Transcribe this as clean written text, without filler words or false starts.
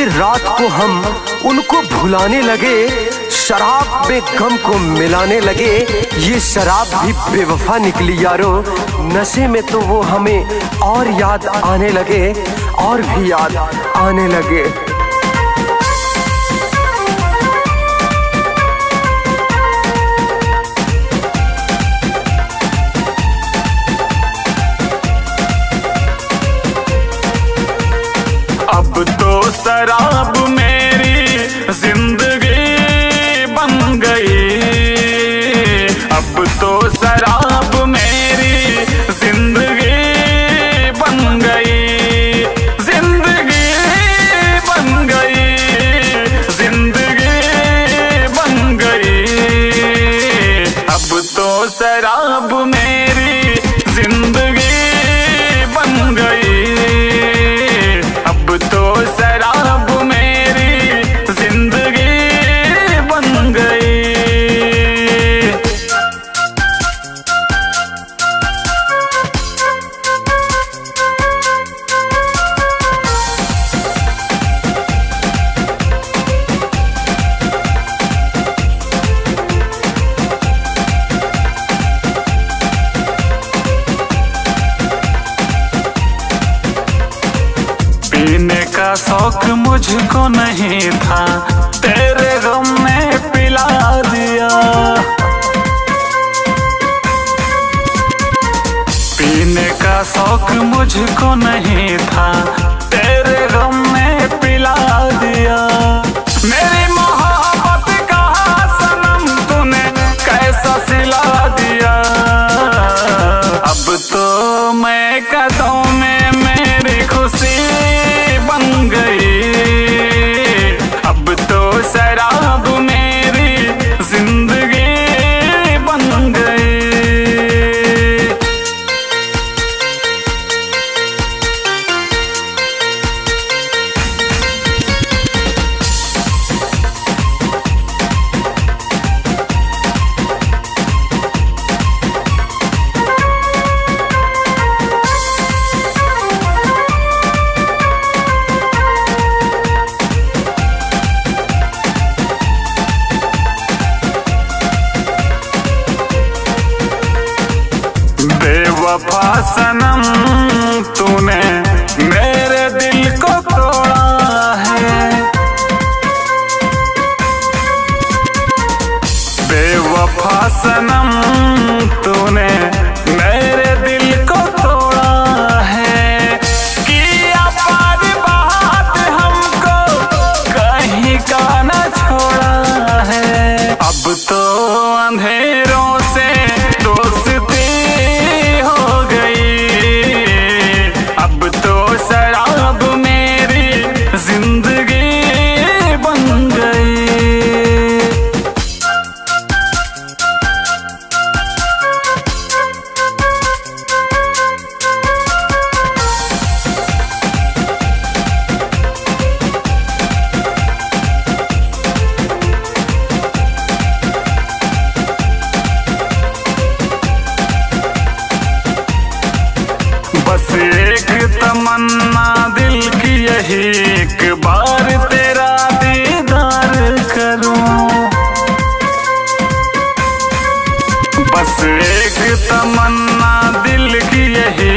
फिर रात को हम उनको भुलाने लगे, शराब में गम को मिलाने लगे। ये शराब भी बेवफा निकली यारो, नशे में तो वो हमें और याद आने लगे, और भी याद आने लगे। अब तो शराब मेरी जिंदगी बन गई, अब तो शराब मेरी जिंदगी बन गई, जिंदगी बन गई, जिंदगी बन गई। अब तो शराब मेरी जिंदगी बन गई, अब तो शराब मेरी जिंदगी बन गई। पीने का शौक मुझको नहीं था, तेरे गम ने पिला दिया। पीने का शौक मुझको नहीं था, तेरे गम ने पिला दिया। मेरी मोहब्बत का सनम तूने कैसा सिला दिया। अब तो मैं कदमों में मेरी खुशी बन गई, अब तो शराब मेरी जिंदगी बन गई। बेवफा सनम तूने मेरे दिल को तोड़ा है, बेवफा सनम तूने मेरे दिल को तोड़ा है। किया बात हमको कहीं का न छोड़ा है। अब तो अंधेरों से दोस्ती हो गई, अब तो शराब मेरी जिंदगी बन गई। बस एक तमन्ना दिल की यही, एक बार तेरा दीदार करूं। बस एक तमन्ना दिल की यही,